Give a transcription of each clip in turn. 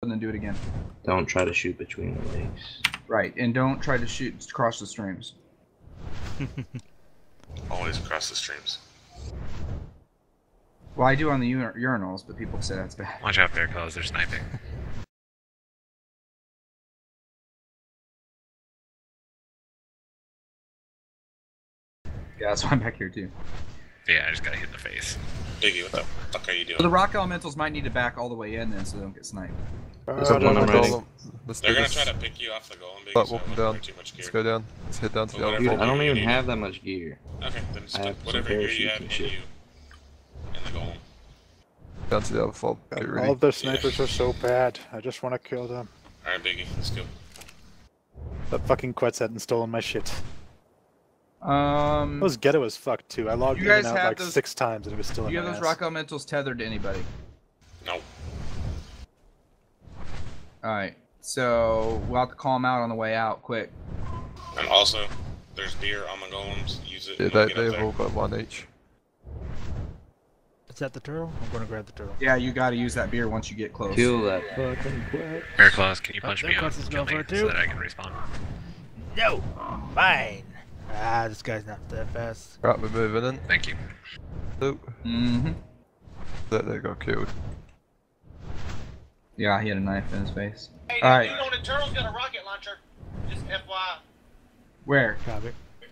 and then do it again. Don't try to shoot between the legs. Right, and don't try to shoot across the streams. Always across the streams. Well, I do on the urinals, but people say that's bad. Watch out, bear claws, they're sniping. Yeah, that's why I'm back here too. Yeah, I just got hit in the face. Biggie, what the fuck are you doing? So the rock elementals might need to back all the way in then so they don't get sniped. There's one I'm riding. They're gonna try to pick you off the golem, Biggie, Start so walking don't down. wear too much gear. Let's go down. Let's head down to the Well, other whatever. Dude, I don't even You have that much gear. Okay, then just I have whatever some gear you have parachutes in and you. And the golem. Down to the other fob. Get ready. All of their snipers are so bad. I just want to kill them. Alright, Biggie, let's go. That fucking Quetzalcoatl stolen my shit. It was ghetto as fuck too. I logged in and out like 6 times and it was still in Do you my have those ass. rock elementals tethered to anybody? No. Alright, so we'll have to call them out on the way out, quick. And also, there's beer on the golems. Use it. Yeah, when you get up they've there. all got one each. Is that the turtle? I'm gonna grab the turtle. Yeah, you gotta use that beer once you get close. Kill that fucking quick. Bear claws, can you punch Bear me out Claws is and kill going me for it so too. that I can respawn? No! Mine! Ah, this guy's not that fast. Right, we're moving in. Thank you. Oh, Mm-hmm. that they got killed. Yeah, he had a knife in his face. Hey, Alright. dude on the turtle's got a rocket launcher. Just FYI. Where? Copy.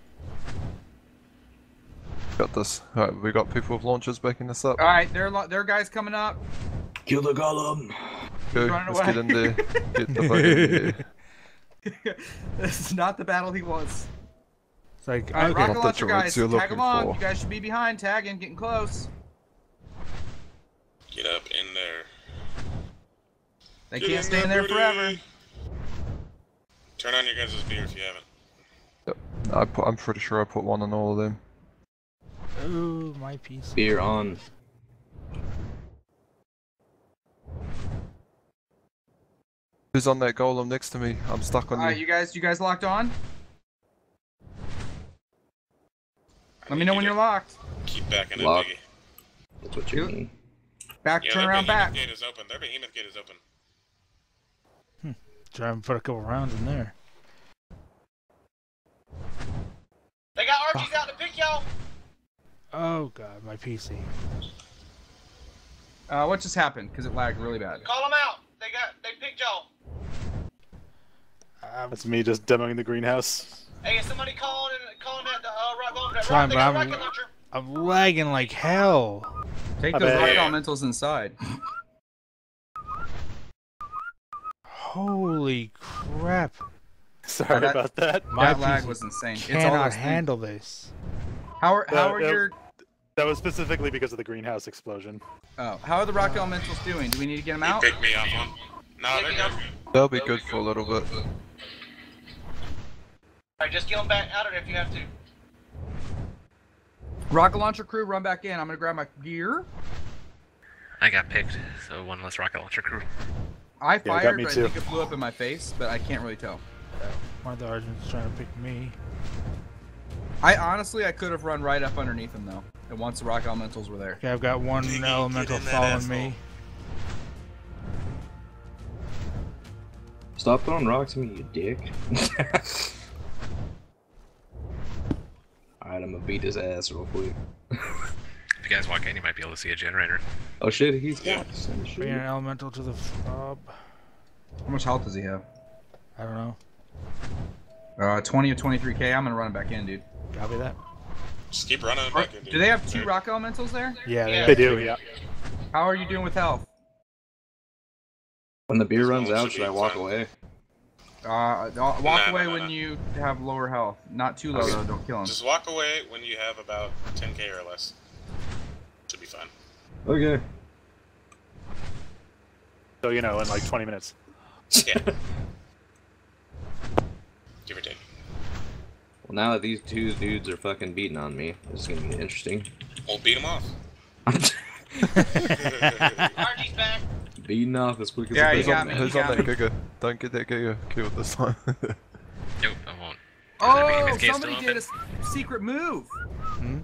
Got this. Alright, we got people with launchers backing this up. Alright, there are guys coming up. Kill the golem. Go, running let's get away. in there. Get the fuck in there. This is not the battle he wants. It's like, Alright, okay. rocket Not launcher the droids guys, you're tag looking them on. for. You guys should be behind, tagging, getting close. Get up in there. They Get can't in stay in there, there buddy. forever. Turn on your guys' beer if you haven't. I'm pretty sure I put one on all of them. Ooh, my piece. Beer on. Who's on that golem next to me? I'm stuck on Alright, you. you guys locked on? I Let me need know you when to you're locked. Keep backing in, Lock. Biggie. That's what you Shoot. mean. Back, Yeah, turn their around behemoth back. gate is open. Their behemoth gate is open. Try and put a couple rounds in there. They got Archies out to pick y'all. Oh god, my PC. What just happened? Because it lagged really bad. Call them out. They picked y'all. That's me just demoing the greenhouse. Hey, is somebody calling that rock on that Trying, rock? They but got a I'm- rocket launcher. I'm lagging like hell. Take I those bet. rock elementals inside. Holy crap. Sorry that- about that. My That lag PC was insane. It's all cannot those things. handle this. How are No, your That was specifically because of the greenhouse explosion. how are the rock elementals doing? Do we need to get them You out? picked me off one. No, they're good. They'll be good for a little bit. Alright, just get them back out of there if you have to. Rocket launcher crew, run back in. I'm gonna grab my gear. I got picked, so one less rocket launcher crew. I got fired, me but I too. think it flew up in my face, but I can't really tell. One of the Argents trying to pick me. I honestly could have run right up underneath them though. And once the rock elementals were there. Okay, I've got one Get elemental in that following me. asshole. Stop throwing rocks at me, you dick. Alright, I'm gonna beat his ass real quick. If you guys walk in, you might be able to see a generator. Oh shit, he's got some Bring shit. an elemental to the fob. How much health does he have? I don't know. 20 or 23k. I'm gonna run it back in, dude. Copy that. Just keep running back in, dude. Do they have 2 rock elementals there? Yeah, Yeah. They do, yeah. How are you doing with health? When the beer This runs one out, should should be I walk fine. away? Walk Nah, away nah, when nah. you have lower health. Not too low Okay. though, don't kill him. Just walk away when you have about 10k or less. Should be fine. Okay. So, you know, in like 20 minutes. Yeah. Give or take. Well, now that these two dudes are fucking beating on me, this is gonna be interesting. We'll beat them off. Archie's back. Beating off as quick as Yeah, I you Who's can. got on, me, who's you on got that me. Giga? Don't get that Giga killed this time. Nope, I won't. Oh, gate's somebody still did a open? secret move. Hmm?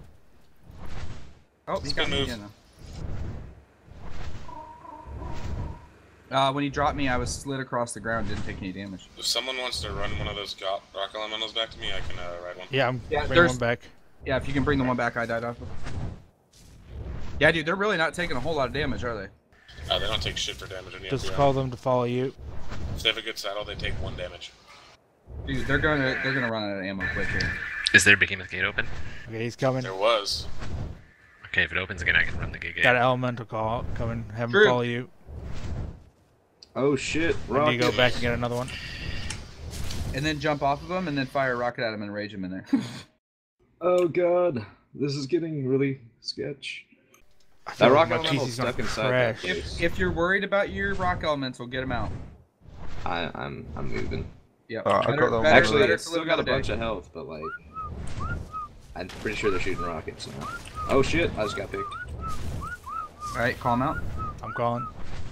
Oh, he's Good got me move. again. When he dropped me, I was slid across the ground, didn't take any damage. If someone wants to run one of those rock elementals back to me, I can ride one. Yeah, I'm bringing there's one back. Yeah, if you can bring the one back I died off of. Yeah, dude, they're really not taking a whole lot of damage, are they? They don't take shit for damage. Just call them to follow you. If they have a good saddle, they take 1 damage. Dude, they're gonna run out of ammo quick here. Is there behemoth gate open? Okay, he's coming. There was. Okay, if it opens again, I can run the gate. Got an elemental call coming. Have him True. follow you. Oh shit! Then you go back and get another one. And then jump off of them, and then fire a rocket at him and rage him in there. Oh god, this is getting really sketch. I That feel rock like my elemental PC's stuck gonna inside that crash. place. If you're worried about your rock elemental, get him out. I'm moving. Yep. Alright, I've got them. Actually, better it's to still live got a another bunch day. of health, but like, I'm pretty sure they're shooting rockets now. Oh shit! I just got picked. Alright, call him out. I'm calling.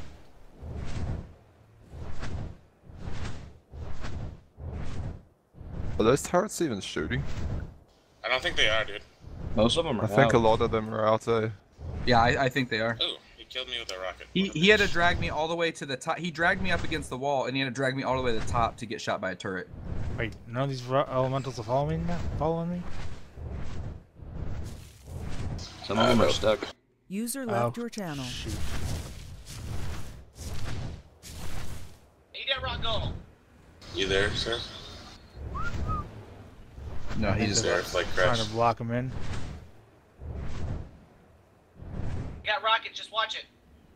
Are those turrets even shooting? I don't think they are, dude. Most of them are I think out. a lot of them are out there. Yeah, I think they are. Ooh, he killed me with a rocket. He had to drag me all the way to the top. He dragged me up against the wall, and he had to drag me all the way to the top to get shot by a turret. Wait, none of these elementals are following me now? Following me? Some of them are stuck. User left your channel. Shoot. Eat that rock golem. You there, sir? No, he Just just. like Trying crash. to block him in. Got rockets, just watch it.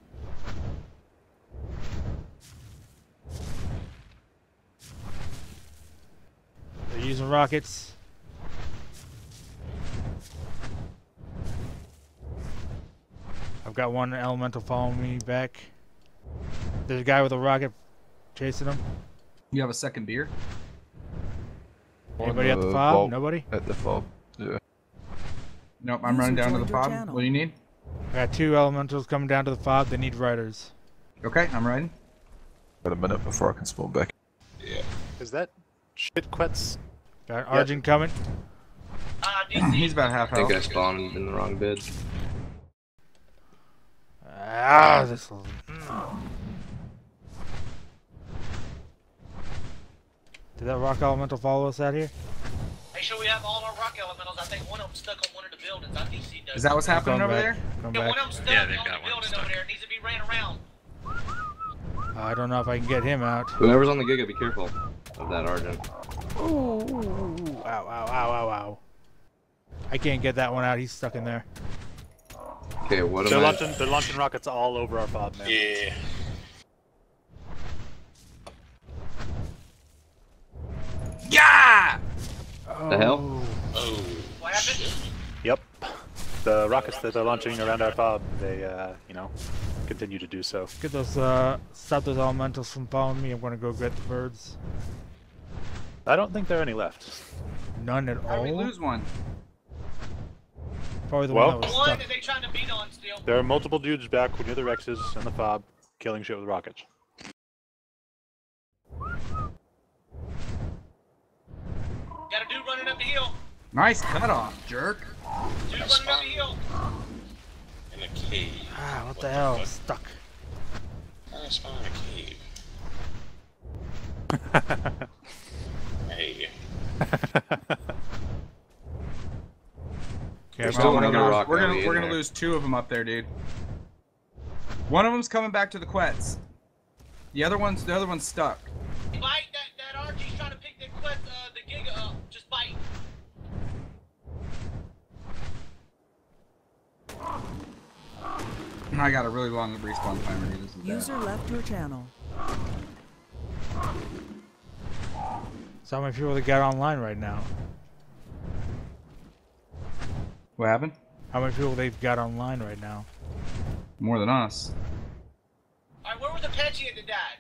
They're using rockets. I've got one elemental following me back. There's a guy with a rocket chasing him. You have a second beer? Anybody at the On fob? vault. Nobody? At the fob. Yeah. Nope, I'm running down to the fob. What do you need? I got 2 elementals coming down to the fob. They need riders. Okay, I'm riding. Got a minute before I can spawn back. Yeah. Is that shit quets? Got Arjun coming. DC. He's about half I think I health. spawned in the wrong bed. Ah, this will... Did that rock elemental follow us out here? Make sure we have all our rock elementals. I think one of them stuck on one of the buildings. I DC does. Is that what's happening Going over back. there? Going Yeah, back. one of them stuck Yeah, they've on got the one building stuck. over there. It needs to be ran around. I don't know if I can get him out. Whoever's on the Giga, be careful of that Argent. Ooh, ow, ow, ow, ow, ow. I can't get that one out. He's stuck in there. Okay, what They're am I? launching rockets all over our fob, man. Yeah. Yeah! The hell? Oh. What happened? Yep. The rockets that they're launching around our fob, they, you know, continue to do so. Get those, stop those elementals from following me. I'm gonna go get the birds. I don't think there are any left. None at How all. did we lose one? Probably the Well- one that was One stuck. that they trying to beat on still. There are multiple dudes back near the Rexes and the fob, killing shit with rockets. Got a dude running up the hill. Nice cutoff, jerk. Dude running up the hill. In a cave. Ah, what the hell? fuck? Stuck. I spawned in a cave. Hey. Okay, still I'm another gonna- rock We're alley gonna in there. lose 2 of them up there, dude. One of them's coming back to the Quets. The other one's stuck. Bite that Archie's trying to pick the Giga up. Just bite. I got a really long respawn timer, dude. This is bad. User left your channel. So how many people they got online right now? What happened? How many people they've got online right now? More than us. Alright, where was the Apache that died?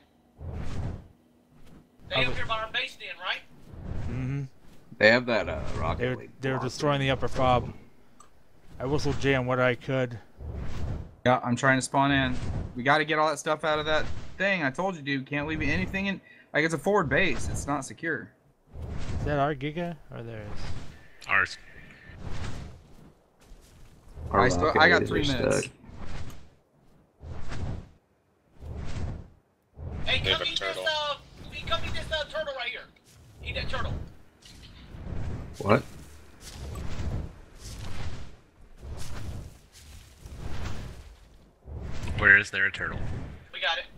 They up here by our base then, right? Mm-hmm. They have that rocket. They were destroying the upper fob. I whistled jam what I could. Yeah, I'm trying to spawn in. We got to get all that stuff out of that thing. I told you, dude. Can't leave anything in. Like, it's a forward base. It's not secure. Is that our Giga or theirs? Ours. I got 3 minutes. Hey, They have come a eat turtle. this turtle right here. Eat that turtle. What? Where is there a turtle? We got it.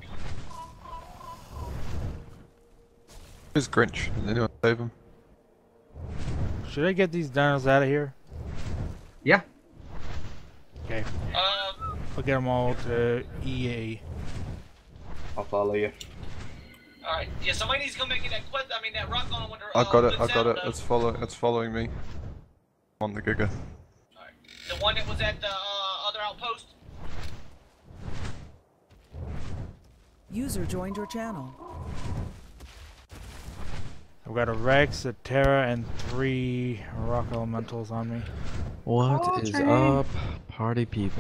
Where's Grinch? Did anyone save him? Should I get these dinos out of here? Yeah. Okay. I'll get them all to EA. I'll follow you. All right. Yeah, somebody needs to come back in that quest. I mean, that rock on when they're. I got it. good I got it. sound, It's following me. On the Giga. All right. The one that was at the other outpost. User joined your channel. I've got a Rex, a Terra, and 3 rock elementals on me. What is up, party people?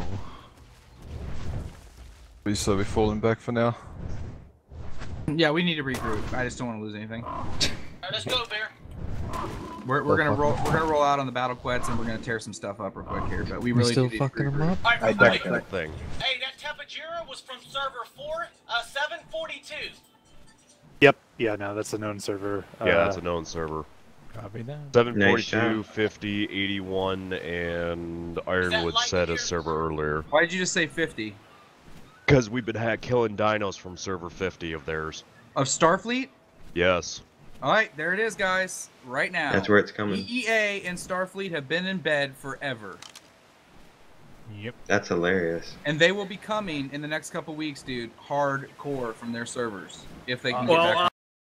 So we're falling back for now. Yeah, we need to regroup. I just don't want to lose anything. All right, let's go, Bear. We're gonna roll out on the battle quets and we're gonna tear some stuff up real quick here. But we really still do need to fucking them regroup. up? All right, I hey, decked that thing. hey, that Tapajira was from server 742. Yep. Yeah, no, that's a known server. Yeah, that's a known server. Copy that. 742, 50, 81, and Ironwood said a server earlier. Why did you just say 50? Because we've been killing dinos from server 50 of theirs. Of Starfleet? Yes. Alright, there it is, guys. Right now. That's where it's coming. DEA and Starfleet have been in bed forever. Yep. That's hilarious. And they will be coming in the next couple weeks, dude. Hardcore from their servers. If they can get Well, back.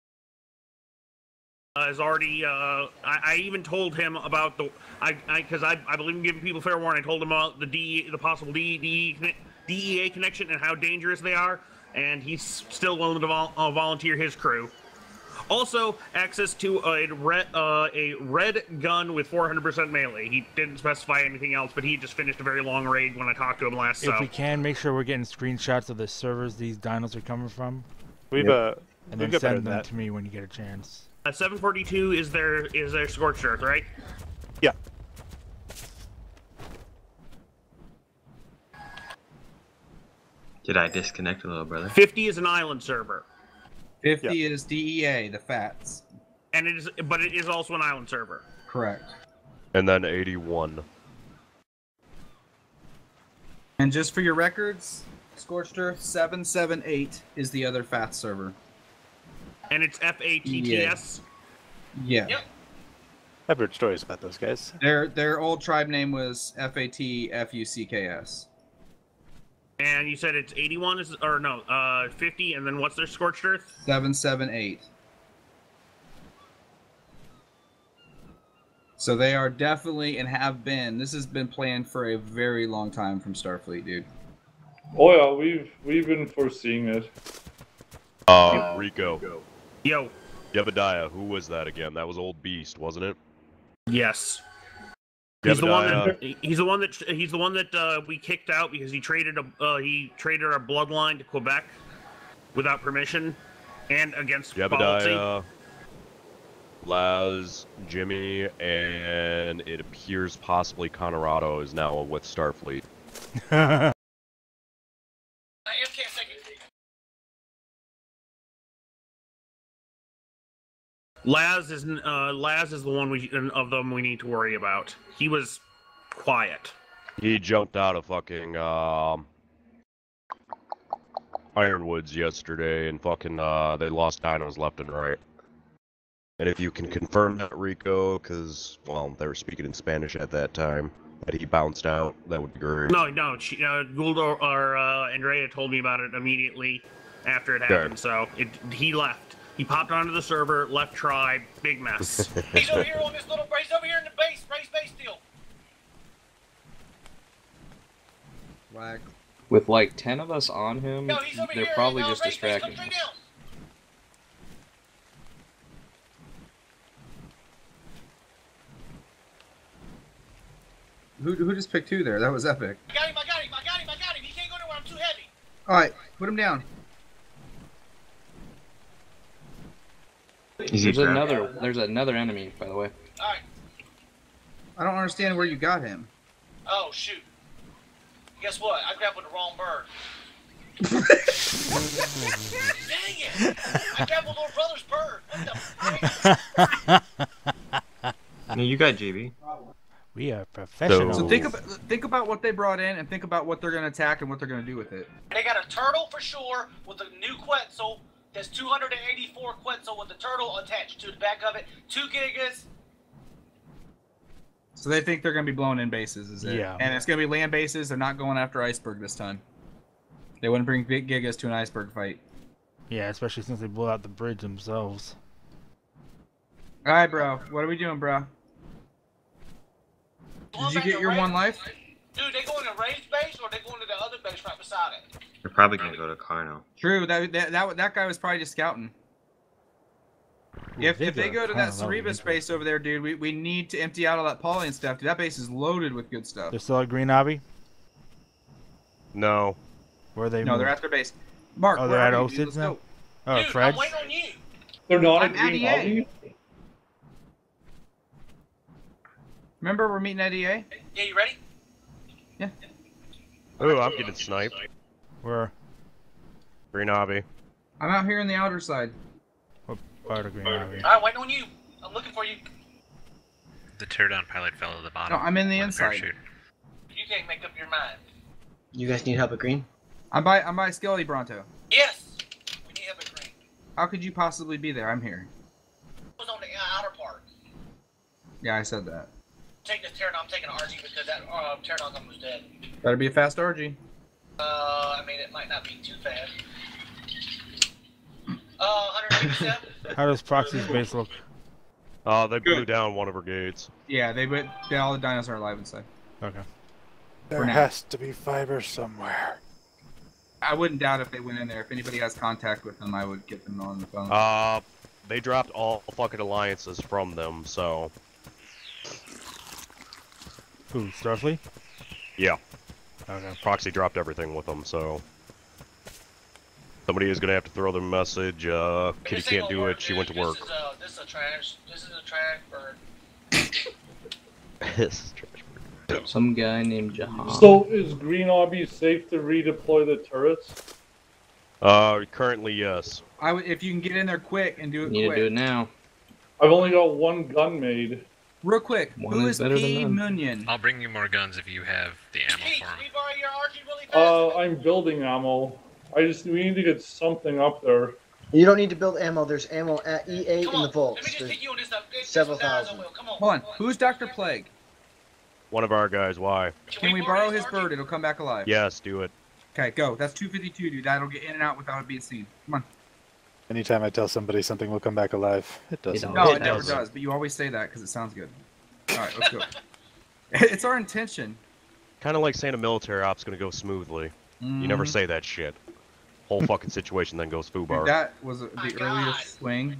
Has already, I even told him about the, because I believe in giving people fair warning. I told him about the possible DEA connection and how dangerous they are, and he's still willing to volunteer his crew. Also, access to a red gun with 400% melee. He didn't specify anything else, but he just finished a very long raid when I talked to him last. If we can, make sure we're getting screenshots of the servers these dinos are coming from. We've and we've then got better send than them that. to me when you get a chance. 742 is their scorched earth, right? Yeah. Did I disconnect a little, brother? 50 is an island server. 50 is DEA, the Fats. And it is also an island server. Correct. And then 81. And just for your records, Scorched Earth 778 is the other Fats server. And it's FATTS. Yeah. Yep. I've heard stories about those guys. Their old tribe name was FATFUCKS. And you said it's 81 or no, 50, and then what's their scorched earth? 778. So they are definitely and have been. This has been planned for a very long time from Starfleet, dude. Oh yeah, we've been foreseeing it. Rico. Yo. Jebediah, who was that again? That was Old Beast, wasn't it? Yes. He's the one that we kicked out because he traded our bloodline to Quebec without permission and against policy. Jebediah, Laz, Jimmy, and it appears possibly Colorado is now with Starfleet. Laz is the one of them we need to worry about. He was quiet. He jumped out of fucking Ironwoods yesterday, and fucking they lost dinos left and right. And if you can confirm that, Rico, because well, they were speaking in Spanish at that time, that he bounced out, that would be great. No, Gould or Andrea told me about it immediately after it happened. So he left. He popped onto the server, left tribe, big mess. He's over here on this little base, over here in the base, raise base still. Whack. With like 10 of us on him, No, he's over they're here, probably no, just raise base, distracting come him. straight down. Who just picked two there? That was epic. I got him. He can't go nowhere, I'm too heavy. Alright, put him down. There's another enemy, by the way. Alright. I don't understand where you got him. Oh, shoot. Guess what? I grabbed with the wrong bird. it! I grabbed my little brother's bird. What the No, you got JB. We are professionals. So think about what they brought in, and think about what they're gonna attack and what they're gonna do with it. They got a turtle for sure with a new Quetzal. There's 284 Quetzal with the turtle attached to the back of it. 2 gigas. So they think they're gonna be blowing in bases, is it? Yeah. And it's gonna be land bases. They're not going after iceberg this time. They wouldn't bring big gigas to an iceberg fight. Yeah, especially since they blew out the bridge themselves. All right, bro. What are we doing, bro? Did you get your one life? Dude, they going to Ray's base or they going to the other base right beside it? They're probably gonna go to Carno. True. That guy was probably just scouting. If they go to that Cerebus base over there, dude, we need to empty out all that poly and stuff. Dude, that base is loaded with good stuff. They're still at Green Obby? No. Where are they? No, they're at their base. Mark, oh, where they're at are you, dude? Osids now? Let's Oh, Dude, Fred? I'm waiting on you. They're not I'm at Green at EA. Obby? Remember we're meeting at EA? Yeah, you ready? Yeah. Ooh, I'm getting sniped. Where? Green Obby. I'm out here on the outer side. What part of Green Obby? Alright, waiting on you. I'm looking for you. The teardown pilot fell to the bottom. No, I'm in the on inside. parachute. You can't make up your mind. You guys need help at Green? I'm by Skelly Bronto. Yes! We need help at Green. How could you possibly be there? I'm here. It was on the outer part. Yeah, I said that. Take this Pterodon, I'm taking an RG because that Pterodon's almost dead. Better be a fast RG. I mean, it might not be too fast. 157. How does Proxy's base look? They blew down one of her gates. Yeah, all the dinos are alive inside. Okay. There has to be fiber somewhere. I wouldn't doubt if they went in there. If anybody has contact with them, I would get them on the phone. They dropped all fucking alliances from them, so. Who, Starfleet? Yeah. Okay. Proxy dropped everything with them, so. Somebody is gonna have to throw them a message. Kitty can't do it. She went to work. This is a trash bird. This is trash bird. Some guy named Jahan. So is Green Obby safe to redeploy the turrets? Currently yes. If you can get in there quick and do it Need quick. to do it now. I've only got one gun made. Real quick, One who is is better P. than Munion? I'll bring you more guns if you have the ammo Pete, for can them. we borrow your RG really fast? I'm building ammo. We need to get something up there. You don't need to build ammo. There's ammo at EA Come in on, the vaults. let me just There's take you on this stuff. several thousand. Come on. Hold on, who's Dr. Plague? One of our guys. Why? Can we borrow his bird? It'll come back alive. Yes, do it. Okay, go. That's 252, dude. That'll get in and out without it being seen. Come on. Anytime I tell somebody something will come back alive, it doesn't. No, it never does. But you always say that because it sounds good. All right, let's go. It's our intention. Kind of like saying a military op's gonna go smoothly. You never say that shit. Whole fucking situation then goes foobar. Dude, that was the earliest swing.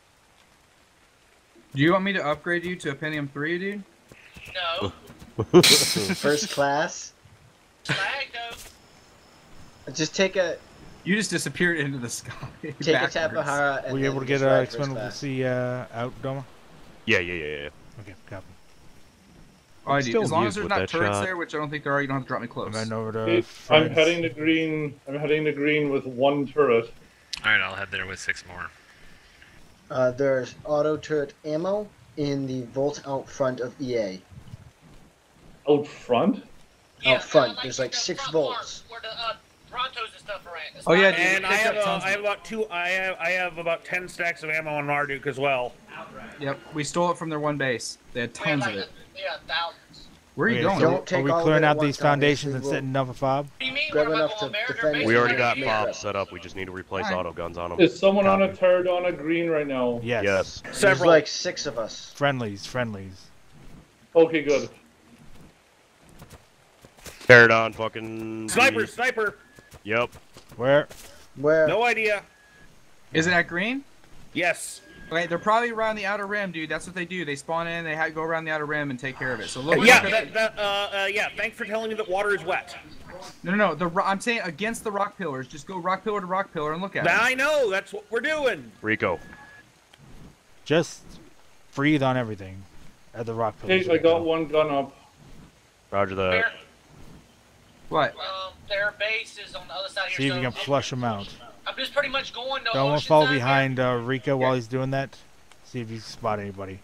Do you want me to upgrade you to a Pentium 3, dude? No. First class. Flag though. Just take a. You just disappeared into the sky. Take a Tapahara and Were you able to get Expendable C out, Doma? Yeah. Okay, copy. Alright, dude. As long as amused there's with not that turrets shot. there, which I don't think there are, you don't have to drop me close. I'm heading over to I'm France. heading to green. I'm heading to green with one turret. Alright, I'll head there with 6 more. There's auto turret ammo in the vault out front of EA. Out front? Out front, there's like 6 volts. Where the Brontos and stuff are at. Oh yeah, dude. And I have about 10 stacks of ammo on Marduk as well. Yep, we stole it from their one base. They had tons of it. Yeah, thousands. Where are you going? Don't take Are we all of clearing it at out these once, obviously. foundations and We'll setting up a fob? What do you mean? grab What am I enough going to American defend base? We already got Yeah. fobs set up. We just need to replace Alright. auto guns on them. Is someone on a Pterodon green right now? Yes. Yes. There's Several. like 6 of us. Friendlies. Okay, good. Pterodon fucking. Sniper! Yep. Where? Where? No idea. Is it at green? Yes. Okay, they're probably around the outer rim, dude. That's what they do. They spawn in, they go around the outer rim and take care of it. So look. Yeah, thanks for telling me that water is wet. No. I'm saying against the rock pillars. Just go rock pillar to rock pillar and look at it. I know, that's what we're doing. Rico. Just breathe on everything at the rock pillars. Hey, I got one gun up. Roger that. What? Their base is on the other side of See if you can flush them out. I'm just pretty much going to Someone Oceanside fall here. behind Rico while he's doing that. See if you spot anybody.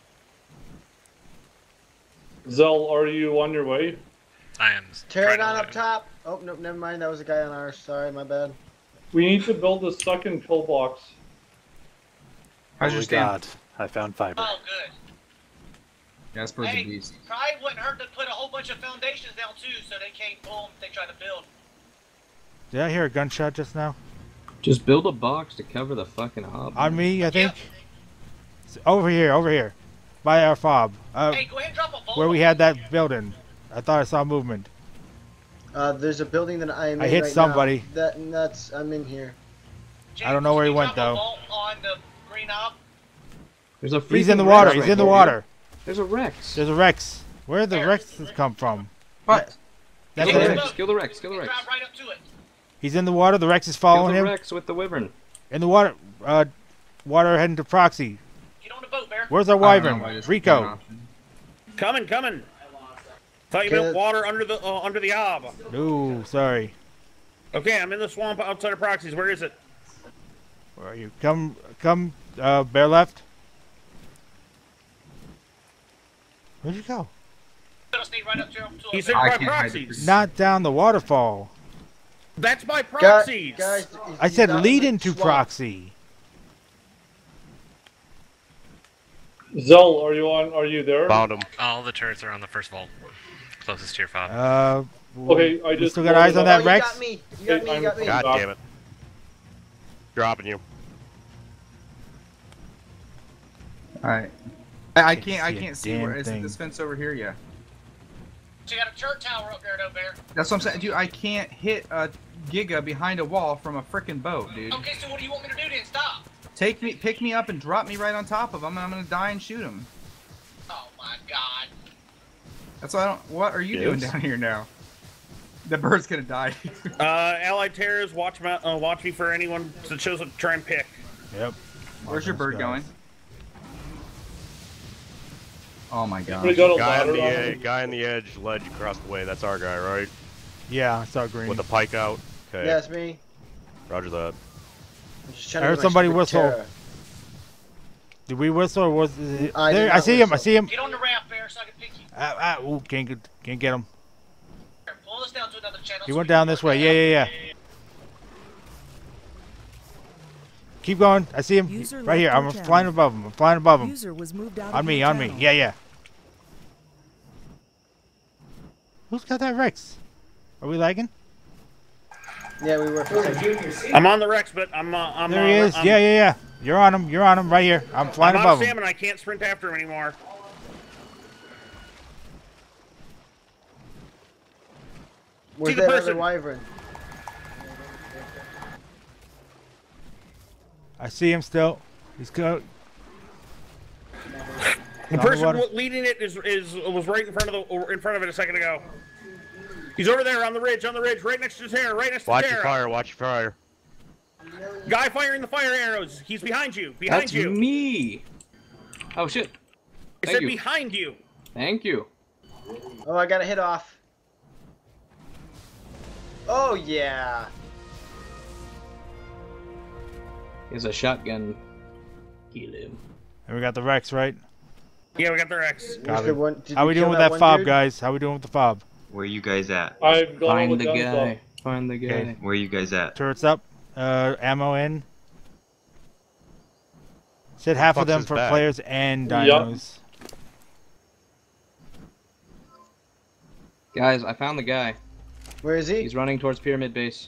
Zell, are you on your way? I am. Pterodon up top. Oh, nope, never mind. That was a guy on ours. Sorry, my bad. We need to build a second pillbox. How's your stand? God, I found fiber. Oh, good. Jasper's Hey, a beast. probably wouldn't hurt to put a whole bunch of foundations down too, so they can't pull them if they try to build. Did I hear a gunshot just now? Just build a box to cover the fucking hub. On me, I think. Over here. By our fob. Hey, go ahead and drop a vault. Where we had that building. I thought I saw movement. There's a building that I am I in hit right somebody. Now. That's I'm in here. I don't know where he went Drop a though. vault on the green knob. There's a He's in the freaking water. Rex He's right in the here. water. There's a Rex. There's a Rex. Where did the Rexes come from? What? That's Kill the it. Rex. Kill the Rex. Kill the Rex. Drive right up to it. He's in the water. The Rex is Kill following the him. Rex with the wyvern. In the water. Water heading to Proxy. Get on the boat, Bear. Where's our I don't know why wyvern? this is Rico. an option. Coming. Thought you built water under the ob. No, sorry. Okay, I'm in the swamp outside of Proxies. Where is it? Where are you? Come, bear left. Where'd you go? Right up to He said I by can't hide the Proxies. Not down the waterfall. That's by Proxies. Guys, I said he's lead out in into the swamp. Proxy. Zell, are you there? Found him. All the turrets are on the first vault, closest to your fob. Okay, I we just still got eyes on that Oh, Rex. You got me. You got me. You got me. God damn it. Dropping you. Alright. I Can't can't see see a where damn is it thing. this fence over here? Yeah. So you got a church tower up there, though, Bear. That's what I'm saying, dude. I can't hit a Giga behind a wall from a frickin' boat, dude. Okay, so what do you want me to do then? Stop. Pick me up and drop me right on top of him, and I'm gonna die and shoot him. Oh my God. That's why I don't. What are you doing down here now? The bird's gonna die. Allied terrors, watch me for anyone that shows up to try and pick. Yep. Where's your bird going? Oh my God. Guy on the edge, ledge across the way. That's our guy, right? Yeah, I saw green. With the pike out. Okay. Yeah, it's me. Roger that. I'm just trying I to heard get my somebody stupid whistle. Terra. Did we whistle or was it? I did There, I not see him. I whistle. see him. Get on the raft, Bear, so I can pick you. Ooh, can't get him. Here, pull us down to another channel. He so went we can down this work way. that Yeah. out. Keep going. I see him User right here. left I'm your channel. flying above him. I'm flying above him. User was moved out On of me. your On me. channel. Yeah. Who's got that Rex? Are we lagging? Yeah, we were for a second. I'm on the Rex, but I'm There he is. Yeah. You're on him. You're on him right here. I'm flying I'm out above of him. stamina. I can't sprint after him anymore. Where's the that person. other wyvern? I see him still. He's go. The person leading it was right in front of it a second ago. He's over there on the ridge, right next to Terra, right next to Watch Terra. your fire. Watch your fire. Guy firing the fire arrows. He's behind you. Behind That's you. me. Oh shit. I Thank said you. behind you. Thank you. Oh, I got a hit off. Oh yeah. He has a shotgun. Kill him. And we got the Rex, right? Yeah, we got the Rex. Got the him. one- did How we we doing kill with that that one fob, dude? guys? How we doing with the fob? Where you guys at? I've gone Find with the guns guy. up. Find the guy. Okay. Where you guys at? Turrets up. Ammo in. Said half of Fuck's them his for back? players and Yup. dinos. Guys, I found the guy. Where is he? He's running towards Pyramid Base.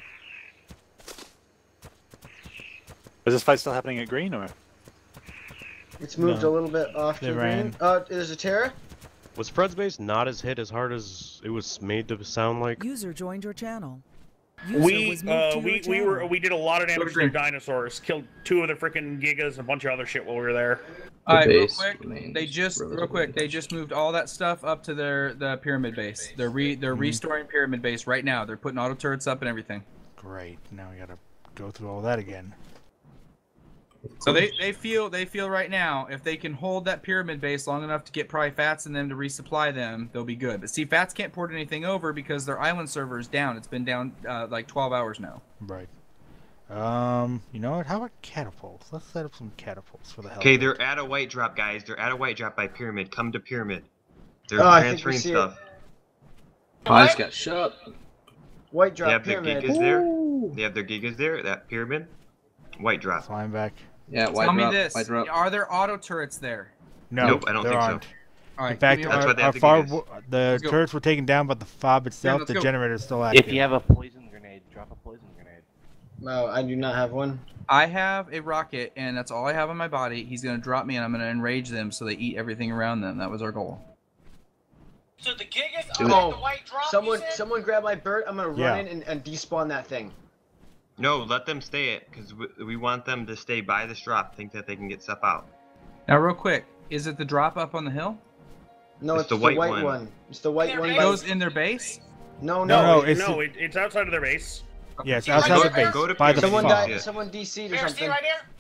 Is this fight still happening at green or? It's moved No. a little bit off They to ran. green. There's a Terra. Was Fred's base not as hit as hard as it was made to sound like? User joined your channel. User We was moved to your channel. we did a lot of damage to their green. dinosaurs. Killed 2 of the freaking gigas and a bunch of other shit while we were there. Alright, real base quick. remains They just relatively moved all that stuff up to the pyramid base. They're restoring pyramid base right now. They're putting auto turrets up and everything. Great. Now we gotta go through all that again. So they feel right now if they can hold that pyramid base long enough to get probably Fats and them to resupply them, they'll be good. But see, Fats can't port anything over because their island server is down. It's been down like 12 hours now. Right. You know what? How about catapults? Let's set up some catapults for the hell. Okay, they're at a white drop, guys. They're at a white drop by pyramid. Come to pyramid. They're transferring stuff. Oh, I just got shot. White drop They have pyramid. their gigas there. They have their gigas there at that pyramid. White drop. Flying back. Yeah, white Tell drop. me this: White drop. are there auto turrets there? No, Nope, I don't there think aren't. so. All right, In fact, That's why they have the the go. turrets were taken down, but the fob itself, let's the go. generator is still active. If you have a poison grenade, drop a poison grenade. No, I do not have one. I have a rocket, and that's all I have on my body. He's gonna drop me, and I'm gonna enrage them so they eat everything around them. That was our goal. So the Gigas Do are it. at the white drop. Someone grab my bird. I'm gonna Yeah. run in and despawn that thing. No, let them stay it, because we want them to stay by this drop. Think that they can get stuff out. Now, real quick, is it the drop up on the hill? No, It's it's the the white white one. one. It's the white one. It by- goes in their base. No, No, no. It's outside of their base. Yeah, it's See outside right the there? base. Go to by the Someone pyramid. fob. died. Yeah. Someone DC'd or Bear, see something. right there?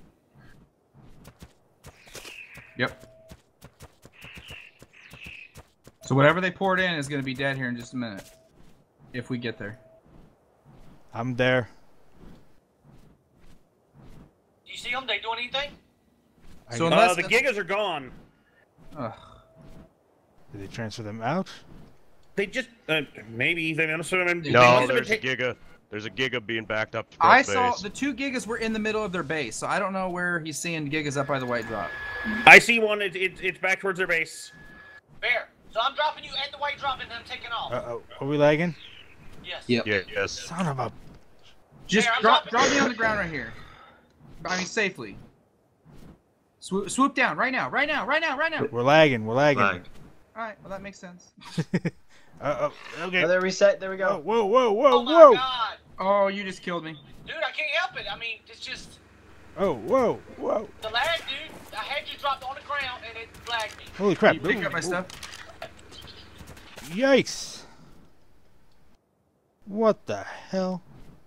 Yep. So whatever they poured in is gonna be dead here in just a minute, if we get there. I'm there. Do you see them? They doing anything? So unless The Gigas are gone. Ugh. Did they transfer them out? They just maybe they must have been. No, there's a giga. There's a giga being backed up to I base. saw the 2 gigas were in the middle of their base, so I don't know where he's seeing gigas up by the white drop. I see one. It's back towards their base. Bear. So I'm dropping you at the white drop and then I'm taking off. Uh-oh. Are we lagging? Yes. Yep. Yeah, yes. Son of a... Just Bear, I'm drop dropping me on the ground right here. I mean, safely. Swoop down right now. We're lagging. We're lagging. Flag. All right, well that makes sense. Uh-oh. Okay. Oh, they reset. There we go. Whoa, Oh my whoa. god. Oh, you just killed me. Dude, I can't help it. I mean, it's just Oh, whoa. the lag, dude. I had you dropped on the ground and it flagged me. Holy crap. You pick up my stuff. Yikes. What the hell?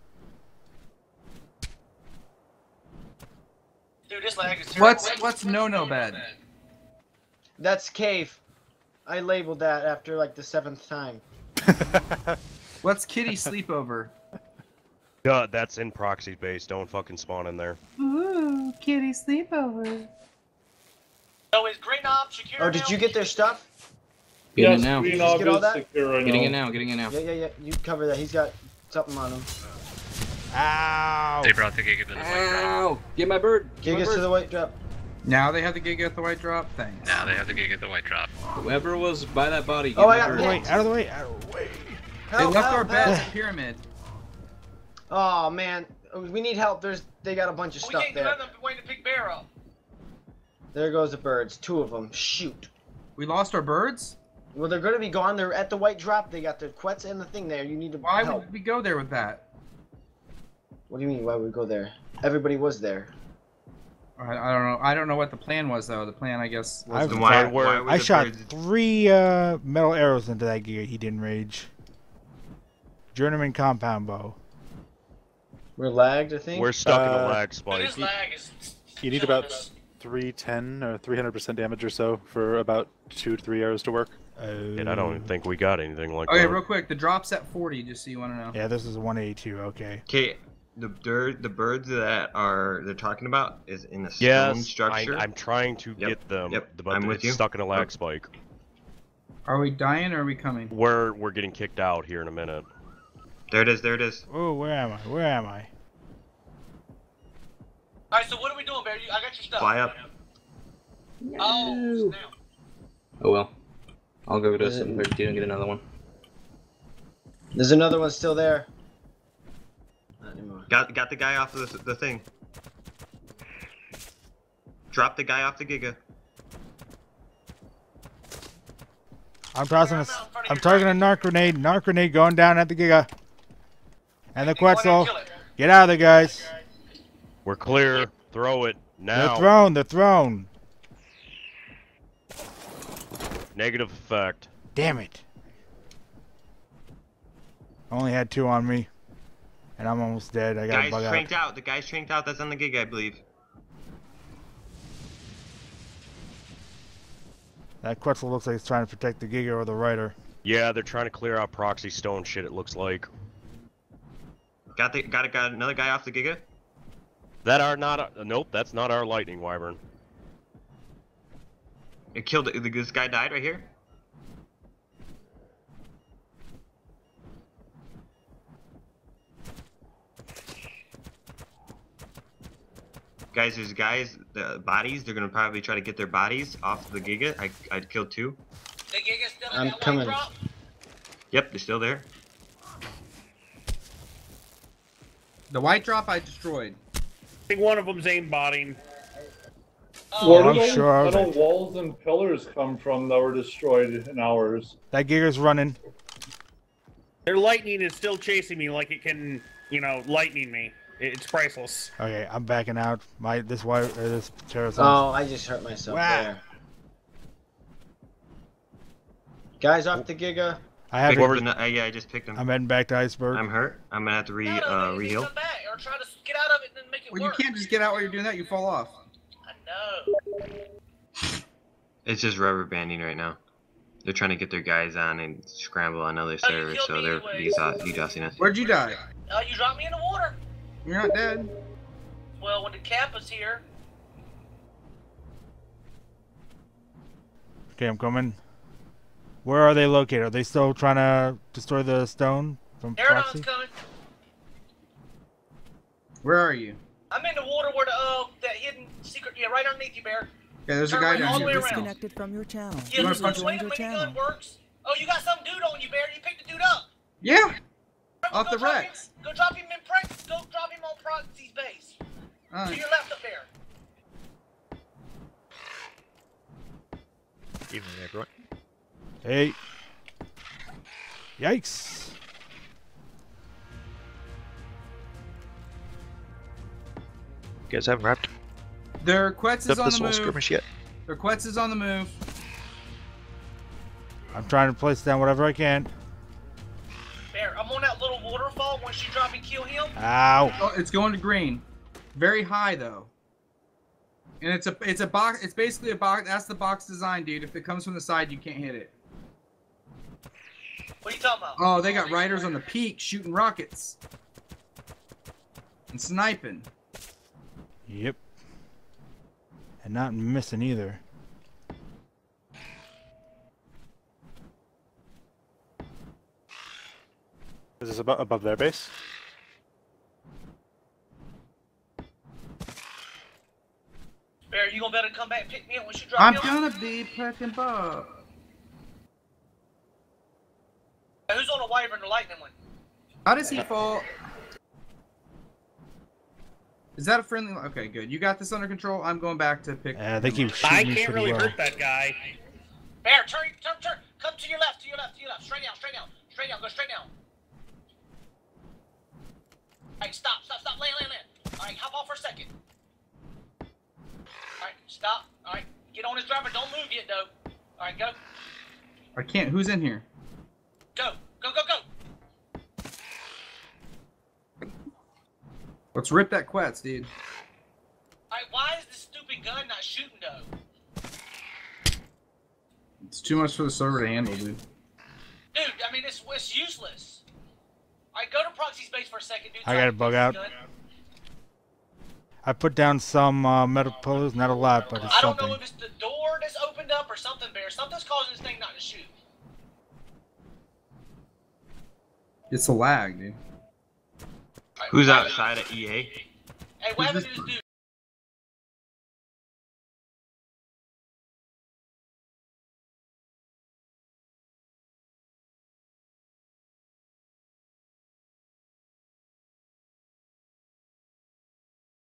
Dude, this lag is terrible. What's no bad? That's cave. I labeled that after like the 7th time. What's kitty sleepover? That's in proxy base. Don't fucking spawn in there. Ooh, kitty sleepover. So is Green Knob secure Oh, did now? you get their stuff? Getting it now. Green Just Knob get all is that? secure right Getting now. it now. Yeah. You cover that. He's got something on him. Ow. They brought the giga to the white drop. Ow! Get my bird. Get my Gigas to bird. the white drop. Now they have the giga at the white drop. Thanks. Now they have the giga at the white drop. Whoever was by that body. Get Oh, my I got bird. picked. Out of the way. They Help, left help, our beds help. at pyramid. Oh man, we need help. They got a bunch of We stuff can't do there. nothing but wait to pick Bear up. There goes the birds. 2 of them. Shoot. We lost our birds? Well, they're gonna be gone. They're at the white drop. They got the quets and the thing there. You need to Why help. would we go there with that? What do you mean? Why would we go there? Everybody was there. I don't know. I don't know what the plan was though. The plan, I guess, was I've- Why were I the shot birds- 3 metal arrows into that giga. He didn't rage. Journeyman compound bow. We're lagged, I think. We're stuck in a lag Dude, spike. this lag is You need killing about us. 310 or 300% damage or so for about 2 to 3 arrows to work. And I don't even think we got anything like Okay, that. real quick. The drop's at 40, just so you want to know. Yeah, this is 182. Okay. Okay, the birds that they're talking about is in a stone Yes, structure. I'm trying to Yep, get them, yep, but I'm with it's you. stuck in a lag spike. Are we dying or are we coming? We're getting kicked out here in a minute. There it is. Oh, where am I? Alright, so what are we doing, Bear? I got your stuff. Fly up. Oh, snap. Oh well. I'll go to 732 and get another one. There's another one still there. Not anymore. Got the guy off of the thing. Drop the guy off the giga. I'm tossing a. I'm targeting a narc grenade. Narc grenade going down at the giga. And the Quetzal. Get out of there, guys. We're clear. Throw it now. They're thrown. Negative effect. Damn it. I only had 2 on me. And I'm almost dead. I gotta bug Guy's out. tranked out. The guy's tranked out. That's on the giga, I believe. That Quetzal looks like it's trying to protect the giga or the rider. Yeah, they're trying to clear out proxy stone shit. It looks like. Got another guy off the giga. That are not. Nope, that's not our lightning wyvern. It killed. This guy died right here. Guys, there's guys, the bodies. They're gonna probably try to get their bodies off the Giga. I killed 2. The Giga's still in I'm that coming. white drop? Yep, they're still there. The white drop I destroyed. I think one of them's aimbotting. Where I'm do those sure of metal it. walls and pillars come from that were destroyed in ours? That Giga's running. Their lightning is still chasing me like it can, you know, lightning me. It's priceless. Okay, I'm backing out. This terrorist. Oh, I just hurt myself there. Guys off the Giga. I have. Yeah, I just picked him. I'm heading back to Iceberg. I'm hurt. I'm gonna have to re-heal. Come back or try to get out of it and then make it Well, work. you can't just get out while you're doing that. You fall off. I know. It's just rubber banding right now. They're trying to get their guys on and scramble on other servers, so they're DDoSing us. Where'd you die? You dropped me in the water. You're not dead. Well, when the cap was here. Okay, I'm coming. Where are they located? Are they still trying to destroy the stone from Aerodon's Proxy? coming. Where are you? I'm in the water where that hidden secret. Yeah, right underneath you, Bear. Yeah, there's a Turn guy right down all the here. way around. Disconnected from your channel. Yeah, You this wanna is punch the way the your minigun channel. works. Oh, you got some dude on you, Bear. You picked the dude up. Yeah. Go Off the drop wreck. him- Go drop him in Go drop him on Proxy's base. To your left up there. Evening, everyone. Hey. Yikes. You guys haven't wrapped Their Quetz is up on this the whole move. skirmish yet? Their Quetz is on the move. I'm trying to place down whatever I can. Bear, I'm on that little waterfall. Once you drop and kill him. Ow. Oh, it's going to green. Very high though. And it's a box. It's basically a box. That's the box design, dude. If it comes from the side, you can't hit it. What are you talking about? Oh, they got riders on the peak shooting rockets and sniping. Yep. And not missing either. Is this above their base? Bear, you gonna be able to come back and pick me up once you drop I'm him? gonna be picking Bob. Who's on the Wyvern, the lightning one? How does he fall? Is that a friendly? Okay, good. You got this under control. I'm going back to pick. They keep shooting I me can't pretty really well. hurt that guy. Bear, turn. Come to your left, Straight down. Go straight down. Alright, stop. Land. Alright, hop off for a second. Alright, stop. Alright, get on his driver. Don't move yet, though. Alright, go. I can't. Who's in here? Go. Let's rip that Quetz, dude. Alright, why is this stupid gun not shooting, though? It's too much for the server to handle, dude. Dude, I mean, it's useless. Alright, go to Proxy's base for a second, dude. I gotta bug out. I put down some metal pillars, not a lot, but it's I don't something. know if it's the door that's opened up or something, Bear. Something's causing this thing not to shoot. It's a lag, dude. Who's outside of EA? Hey, what happened to this dude?